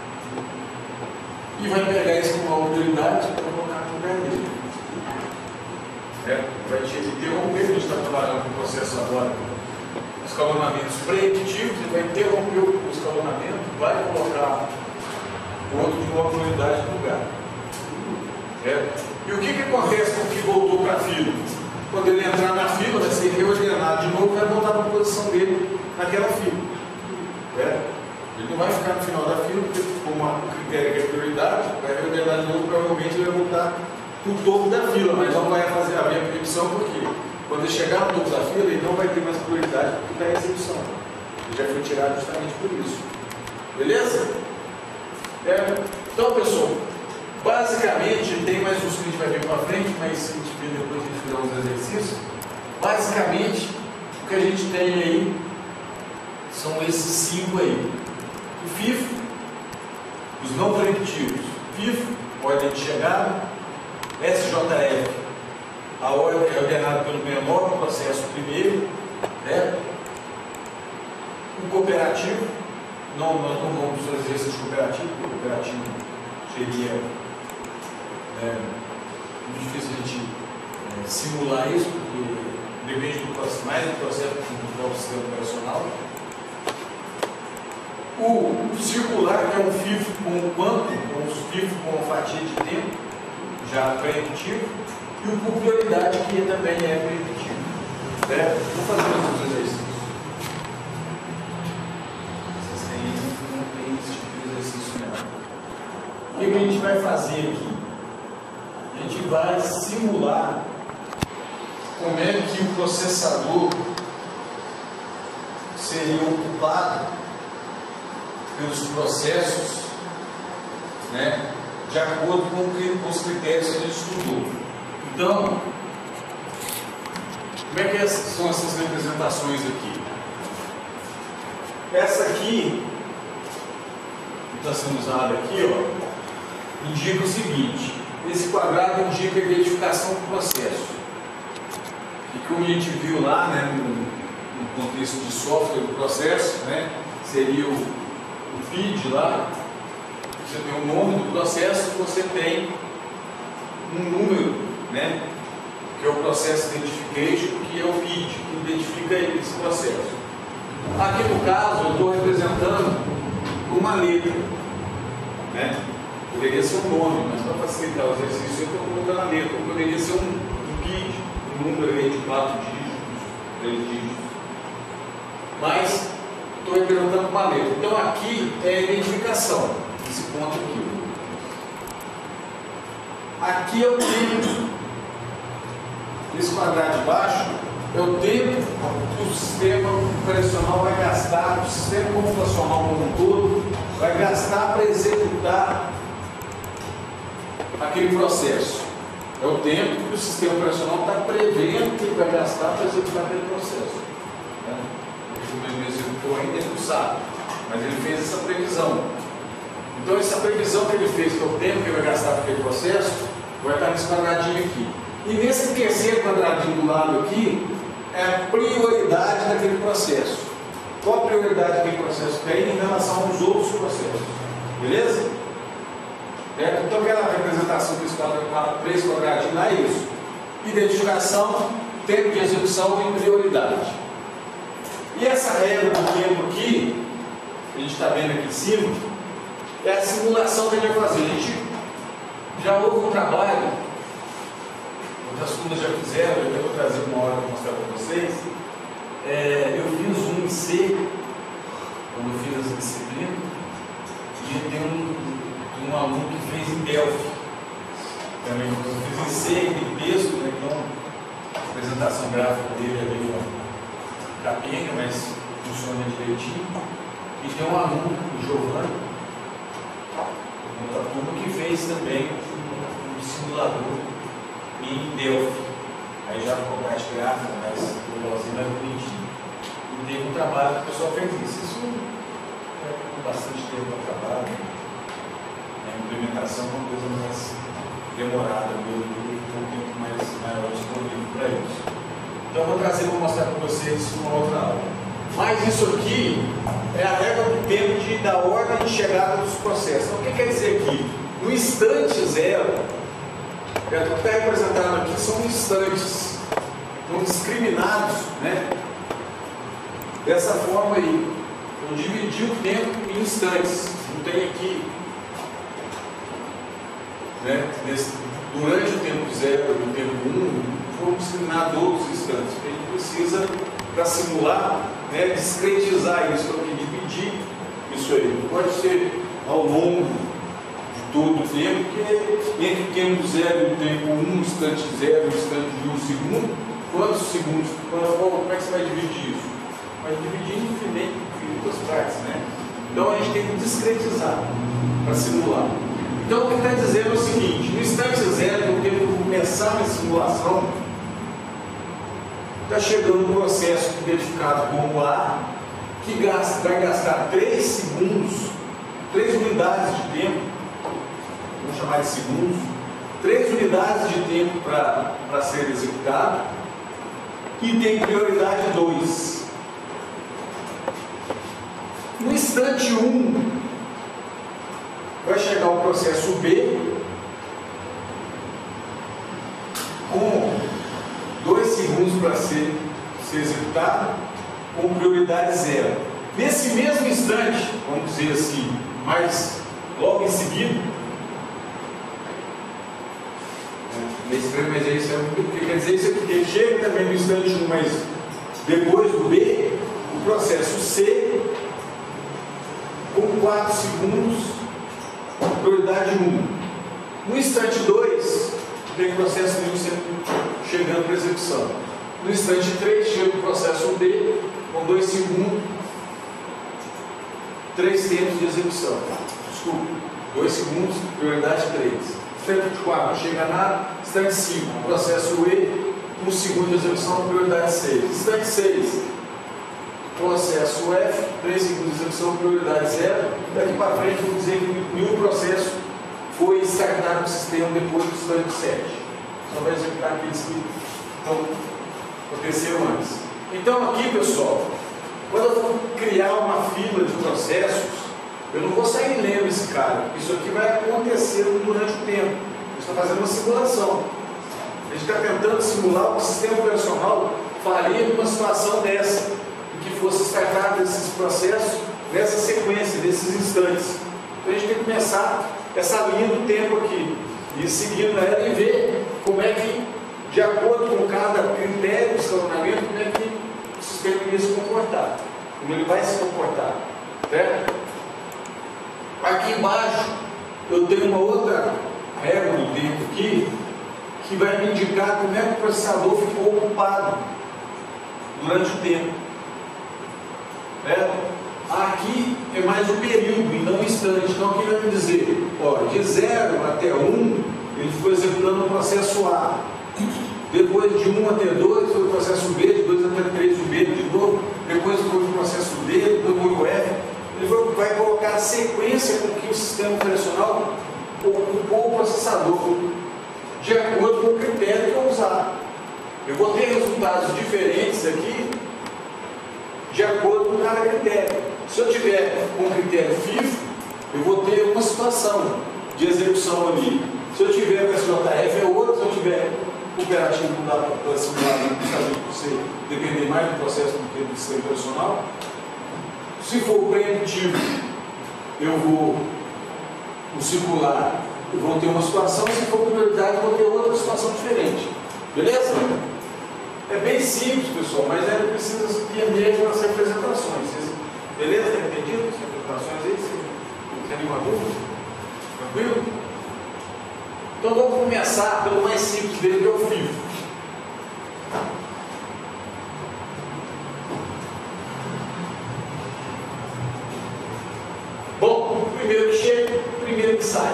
Speaker 2: e vai pegar isso com uma prioridade para colocar no lugar dele. Vai te interromper, a gente está trabalhando com o processo agora, escalonamentos preemptivos, ele vai interromper o escalonamento, vai colocar o outro de uma prioridade no lugar. E o que acontece com o que voltou para a fila? Quando ele entrar na fila, vai ser reordenado de novo, vai voltar para a posição dele naquela fila. Ele não vai ficar no final da fila, porque como o critério que é prioridade, vai reordenar de novo, provavelmente ele vai voltar para o topo da fila, mas não vai fazer a minha preempção, porque quando ele chegar no topo da fila, ele não vai ter mais prioridade porque está em execução. Ele já foi tirado justamente por isso. Beleza? Então, pessoal, basicamente, tem mais uns que a gente vai ver para frente, mas se a gente ver depois, a gente fizer uns exercícios. Basicamente, o que a gente tem aí são esses 5 aí. O FIFO, os não preemptivos. FIFO, ordem de chegada. SJF, a ordem é ordenada pelo menor processo primeiro. O cooperativo, nós não vamos fazer esse cooperativo, porque o cooperativo seria muito difícil a gente simular isso, porque depende mais do processo do próprio sistema operacional. O circular, que é um FIFO com um quanto, um FIFO com uma fatia de tempo, já preemptivo, e o por prioridade, que também é preemptivo. Vou fazer os exercícios. O que a gente vai fazer aqui? A gente vai simular como é que o processador seria ocupado pelos processos, de acordo com os critérios que a gente estudou. Então, como é que são essas representações aqui? Essa aqui, que está sendo usada aqui, indica o seguinte: esse quadrado indica a identificação do processo. E como a gente viu lá, no contexto de software do processo, seria o PID lá. Você tem o nome do processo, você tem um número, que é o Process Identification, que é o PID, que identifica esse processo. Aqui no caso, eu estou representando uma letra, Poderia ser um nome, mas para facilitar o exercício eu estou colocando a letra. Poderia ser um PID, um número aí de 4 dígitos, 3 dígitos. Mas estou representando com a letra. Então aqui é a identificação, esse ponto aqui. Aqui é o tempo. Esse quadrado de baixo é o tempo que o sistema operacional vai gastar, o sistema computacional como um todo vai gastar para executar aquele processo. É o tempo que o sistema operacional está prevendo que ele vai gastar para executar aquele processo. Ele não executou ainda, ele não sabe, mas ele fez essa previsão. Então essa previsão que ele fez, que é o tempo que ele vai gastar para aquele processo, vai estar nesse quadradinho aqui. E nesse terceiro quadradinho do lado aqui, é a prioridade daquele processo. Qual a prioridade daquele processo tem em relação aos outros processos? Beleza? Então aquela representação que para 3 quadradinhos lá é isso. Identificação, tempo de execução e prioridade. E essa regra do tempo aqui, que a gente está vendo aqui em cima, é a simulação que a gente vai fazer. A gente já houve um trabalho, outras turmas já fizeram, eu vou trazer uma hora para mostrar para vocês. Eu fiz um em C, quando eu fiz essa disciplina, e tem um aluno que fez em Delphi. Também eu fiz em C, em texto, né? Então a apresentação gráfica dele é meio capenga, mas funciona direitinho. E tem um aluno, o Giovanni, outra turma, que fez também um simulador em Delphi. Aí já com parte gráfica, mais legalzinho, mais bonitinho. E teve um trabalho que o pessoal fez isso. Isso é com bastante tempo para trabalho. A implementação é uma coisa mais demorada, mesmo, com um tempo maior disponível para isso. Então eu vou trazer para mostrar para vocês uma outra aula. Mas isso aqui é a regra do tempo da ordem de chegada dos processos. Então o que quer dizer aqui? No instante zero, o que está representado aqui são instantes, estão discriminados, né? Dessa forma aí, eu dividi o tempo em instantes. Não tem aqui, né? Durante o tempo zero e o tempo 1, vamos discriminar outros instantes. A gente precisa, para simular, né, discretizar isso, então dividir isso aí. Não pode ser ao longo de todo o tempo, porque entre o tempo zero e o tempo 1, instante zero, instante de 1 segundo, quantos segundos? Como é que você vai dividir isso? Vai dividir em infinitas partes, né? Então a gente tem que discretizar para simular. Então o que está dizendo é o seguinte: no instante zero, no tempo de começar a simulação, está chegando um processo identificado como A, que vai gastar 3 segundos, 3 unidades de tempo, vamos chamar de segundos, 3 unidades de tempo para ser executado, e tem prioridade 2. No instante 1, vai chegar o processo B, com 2 segundos para ser executado, com prioridade 0. Nesse mesmo instante, vamos dizer assim, mas logo em seguida, mas é isso, o que quer dizer isso é que ele chega também no instante 1, mas depois do B, o processo C, com 4 segundos, prioridade 1. No instante 2, tem o processo chegando para execução. No instante 3, chega o processo D, com 2 segundos, 3 tempos de execução. Desculpa, 2 segundos, prioridade 3. Instante 4, não chega nada. Instante 5, processo E, 1 segundo de execução, prioridade 6. Instante 6, processo F, 3 segundos de execução, prioridade 0. Daqui para frente, vou dizer que nenhum processo foi descartado do sistema depois do instante 7. Só vai executar aqueles que aconteceram antes. Então aqui, pessoal, quando eu for criar uma fila de processos, eu não vou sair lendo esse cara. Isso aqui vai acontecer durante o tempo. A gente está fazendo uma simulação. A gente está tentando simular o sistema operacional faria numa situação dessa, em que fosse descartado esses processos nessa sequência, desses instantes. Então a gente tem que começar
Speaker 1: essa linha do tempo aqui, e seguindo ela e ver como é que, de acordo com cada critério de escalonamento, como é que o sistema iria se comportar, como ele vai se comportar, certo? Aqui embaixo eu tenho uma outra régua do tempo aqui, que vai me indicar como é que o processador ficou ocupado durante o tempo, certo? Aqui é mais o período e não o instante. Então aqui vai me dizer, ó, de 0 até 1 ele ficou executando o processo A, depois de 1 até 2 foi o processo B, de 2 até 3 o B de novo, depois foi o processo D, depois foi o F. Ele vai colocar a sequência com que o sistema operacional ocupou o processador, de acordo com o critério que eu usar. Eu vou ter resultados diferentes aqui, de acordo com cada critério. Se eu tiver um critério FIFO, eu vou ter uma situação de execução ali. Se eu tiver o SJF é outro, se eu tiver cooperativo não dá para simular, você depender mais do processo do que do sistema operacional. Se for preditivo, eu vou no circular, eu vou ter uma situação, se for prioridade, eu vou ter outra situação diferente. Beleza? É bem simples, pessoal, mas é preciso entender as representações. Beleza? Tem entendido as representações aí? Você tem nenhuma dúvida? Tranquilo? Então vamos começar pelo mais simples dele, que é o FIFO. Bom, primeiro que chega, primeiro que sai.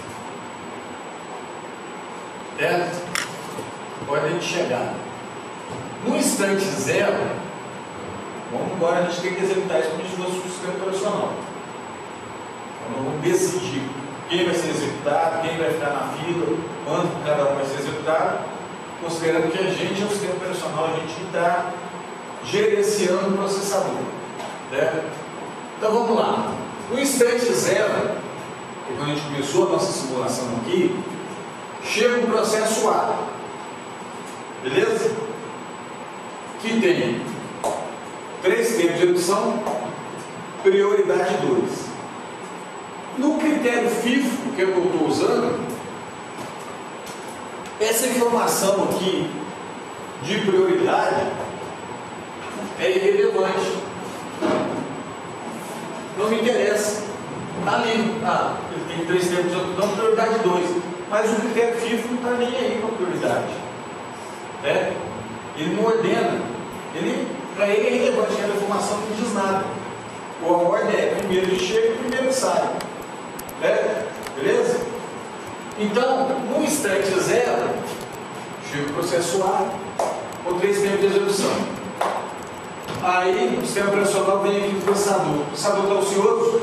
Speaker 1: Certo? Ordem de chegada. No instante zero, vamos embora, a gente tem que executar isso como se fosse um sistema operacional. Então vamos decidir quem vai ser executado, quem vai ficar na fila, quando cada um vai ser executado, considerando que a gente é um sistema operacional, a gente está gerenciando o processador. Certo? Então vamos lá. No instante zero, que quando a gente começou a nossa simulação aqui, chega um processo A, beleza? Que tem 3 tempos de execução, prioridade 2. No critério FIFO, que é o que eu estou usando, essa informação aqui de prioridade é irrelevante. Não me interessa. Está ali. Ah, ele tem 3 tempos de execução, prioridade 2. Mas o critério FIFO não está nem aí com a prioridade. Né? Ele não ordena. Para ele é irrelevante, a informação não diz nada. Ou a ordem é primeiro ele chega e primeiro ele sai. Né? Beleza? Então, no instante zero, chega o processo A com 3 tempos de execução. Aí o sistema operacional vem aqui no processador. O processador está ocioso?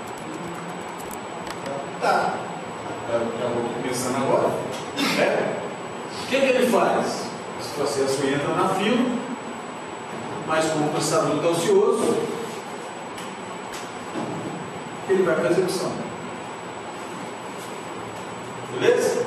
Speaker 1: Tá. Já vou começando agora. Né? O que ele faz? Esse processo entra na fila, mas como o processador está ocioso, ele vai para a execução. Beleza?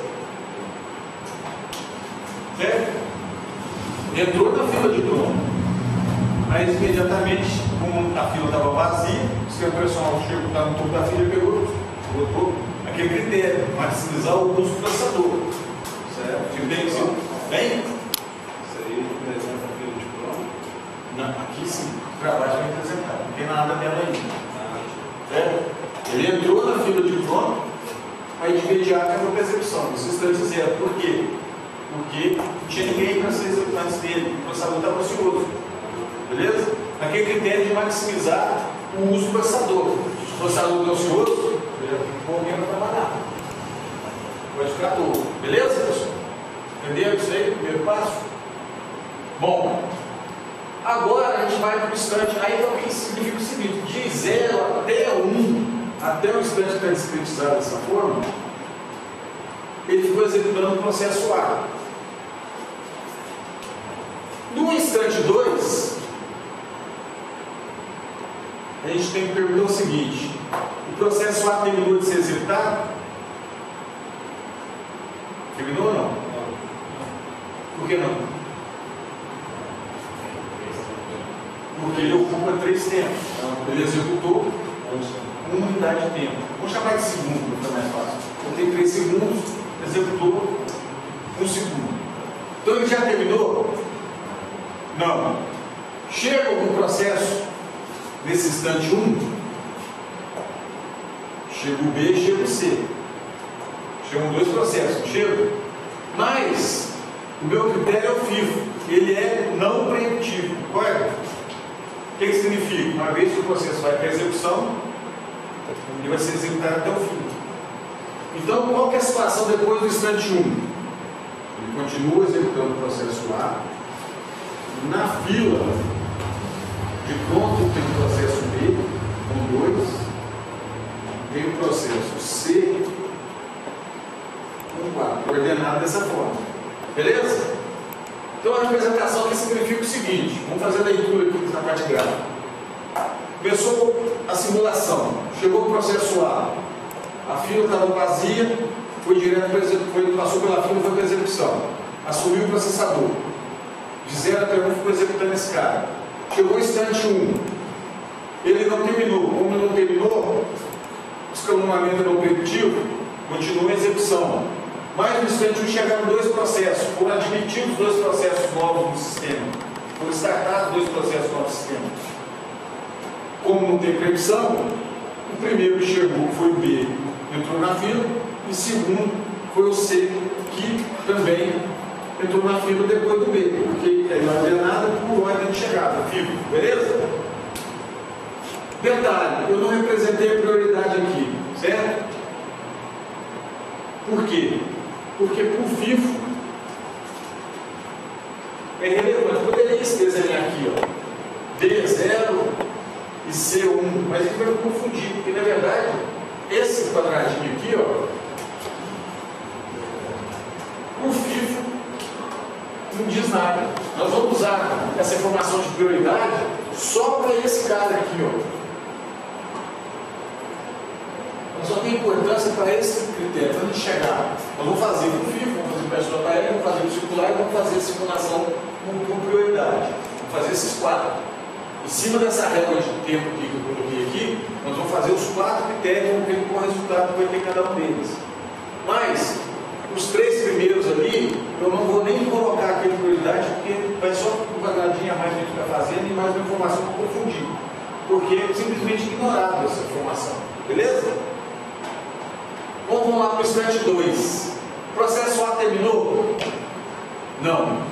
Speaker 1: Certo? Entrou na fila de pronto, mas imediatamente, como a fila estava vazia, o sistema operacional chegou, estava no topo da fila e botou aquele critério, maximizar o custo do processador. Certo? Entendeu? Bem?
Speaker 3: Isso aí representa a fila de pronto.
Speaker 1: Não, aqui sim, para baixo vai representar, não tem nada dela ainda. Certo? Ele entrou na fila de pronto, aí de imediato é para a execução, nos instantes zero. Por quê? Porque não tinha ninguém para ser executado antes dele, o processador estava ocioso. Beleza? Aquele critério de maximizar o uso do processador. Se o processador está ocioso, ele já fica alguém para trabalhar. Pode ficar todo. Beleza, pessoal? Entendeu isso aí? Primeiro passo? Bom, agora a gente vai para o instante. Aí então, isso significa o seguinte: de 0 até 1, até o instante que está discretizado dessa forma, ele ficou executando o processo A. No instante 2, a gente tem que perguntar o seguinte: o processo A terminou de ser executado? Terminou ou não? Por que não? Porque ele ocupa 3 tempos. Ele executou uma unidade de tempo. Vou chamar de segundo, para ficar mais fácil. Eu tenho 3 segundos, executou 1 segundo. Então ele já terminou? Não. Chega algum processo nesse instante 1? Chega o B, chega o C. Chegam 2 processos, chega. Mas o meu critério é o FIFO. Ele é não preemptivo, correto? O que significa? Uma vez que o processo vai para a execução, ele vai ser executado até o fim. Então, qual que é a situação depois do instante 1? Ele continua executando o processo A. Na fila de pronto tem o processo B, com 2. Tem o processo C, com 4. Ordenado dessa forma. Beleza? Então, a representação aqui significa o seguinte. Vamos fazer a leitura aqui na parte gráfica. Começou a simulação. Chegou o processo A. A fila estava vazia, foi direto para execução, passou pela fila e foi para a execução. Assumiu o processador. De 0 até 1 ficou executando esse cara. Chegou o instante 1. Ele não terminou. Como não terminou, o escalonamento não permitiu, continua a execução. Mas no instante 1 chegaram 2 processos. Foram admitidos 2 processos novos no sistema. Foram startados 2 processos novos no sistema. Como não tem previsão, o primeiro que chegou foi o B, entrou na fila, e o segundo foi o C, que também entrou na fila depois do B, porque ele não é nada por ordem de chegada, FIFO, beleza? Detalhe, eu não representei a prioridade aqui, certo? Por quê? Porque por FIFO é relevante. Poderia desenhar aqui, ó, D0 e C1, mas ele vai me confundir, porque na verdade esse quadradinho aqui, ó, o FIFO não diz nada. Nós vamos usar essa informação de prioridade só para esse cara aqui, ó. Nós só tem importância para esse critério, para a gente chegar. Nós vamos fazer o FIFO, vamos fazer o pessoal para ele, vamos fazer o circular e vamos fazer a simulação com prioridade. Vamos fazer esses 4. Em cima dessa régua de tempo que eu coloquei aqui, nós vamos fazer os 4 critérios, vamos ver qual resultado que vai ter cada um deles. Mas, os 3 primeiros ali, eu não vou nem colocar aqui em prioridade, porque vai só um quadradinho a mais que a gente está fazendo e mais uma informação para confundir. Porque é simplesmente ignorado essa informação. Beleza? Bom, vamos lá para o instante 2. O processo A terminou? Não.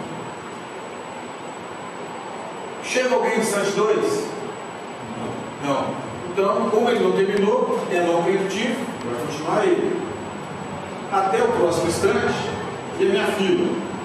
Speaker 1: Chega alguém no instante 2? Não. Então, como ele não terminou, é não preditivo, vai continuar ele. Até o próximo instante, e a minha fila.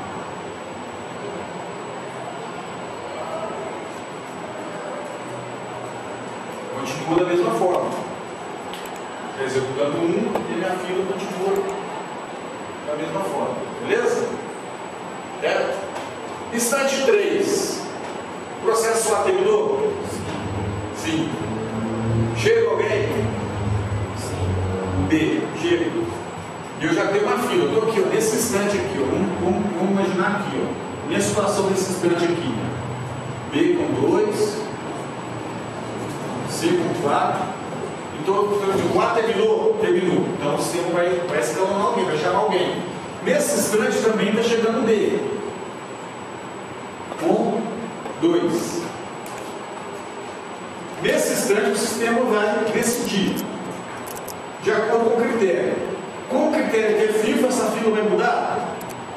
Speaker 1: Continua da mesma forma. Está executando 1 e a minha fila continua da mesma forma. Beleza? Certo? Instante 3. O processo A terminou? Sim. Chega alguém? Sim. B. Chega. E eu já tenho uma fila. Eu estou aqui, ó, nesse instante aqui. Ó, vamos imaginar aqui. Ó, minha situação nesse instante aqui. B com 2. C com 4. Então, o 4 terminou? Terminou. Então o sistema vai escalonar alguém, vai chamar alguém. Nesse instante também está chegando D. Com 2. Nesse instante o sistema vai decidir de acordo com o critério. Com o critério que é FIFO, essa fila vai mudar?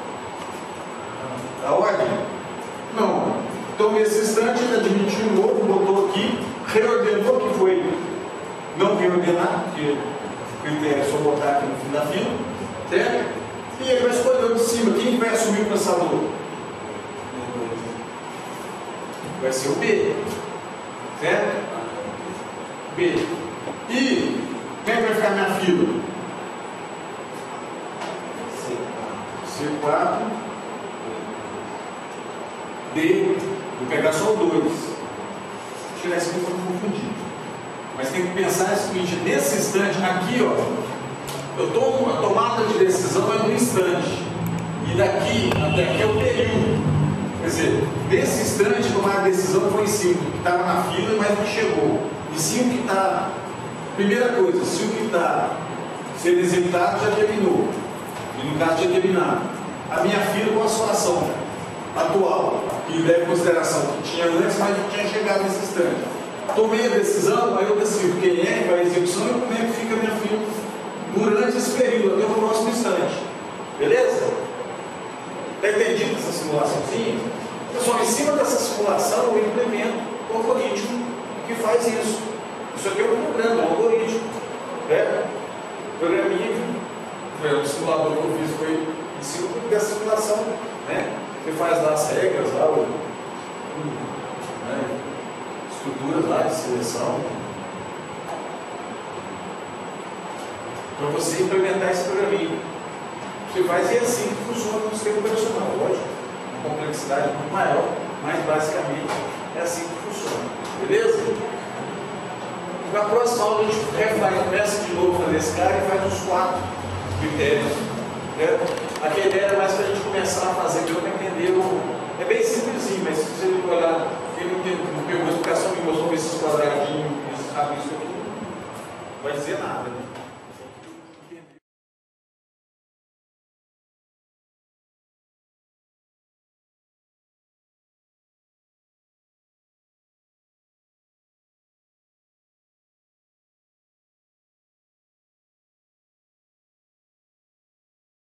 Speaker 1: A ordem? Não. Então nesse instante ele admitiu um novo, botou aqui, reordenou, que foi não reordenar, porque o critério é só botar aqui no fim da fila, certo? E ele vai escolher de cima, quem vai assumir o processador? Vai ser o B, certo? B. E quem vai ficar minha fila? C4. D. Vou pegar só o 2. Vou tirar esse aqui para não confundir. Mas tem que pensar o seguinte: nesse instante, aqui, ó, eu tomo uma tomada de decisão é no instante. E daqui até aqui é o período. Quer dizer, nesse instante, tomar a decisão foi 5, que estava na fila, mas não chegou. E 5 que está Primeira coisa, se o que está sendo executado já terminou, e no caso tinha terminado, a minha fila com a situação atual, que leva em consideração que tinha antes, mas não tinha chegado nesse instante. Tomei a decisão, aí eu decido quem é que vai à execução e como é que fica a minha fila durante esse período, até o próximo instante. Beleza? Está entendido essa simulaçãozinha? Pessoal, em cima dessa simulação eu implemento o algoritmo que faz isso. Isso aqui é um programa, um algoritmo. Né? Programinha que o simulador que eu fiz foi em cima dessa simulação. Né? Você faz lá as regras, lá, né? Estruturas lá de seleção. Para você implementar esse programinha. Você faz e é assim que funciona no sistema operacional, lógico. Uma complexidade muito maior, mas basicamente é assim que funciona. Beleza? Na próxima aula a gente começa de novo a fazer esse cara e faz os 4 critérios. Certo?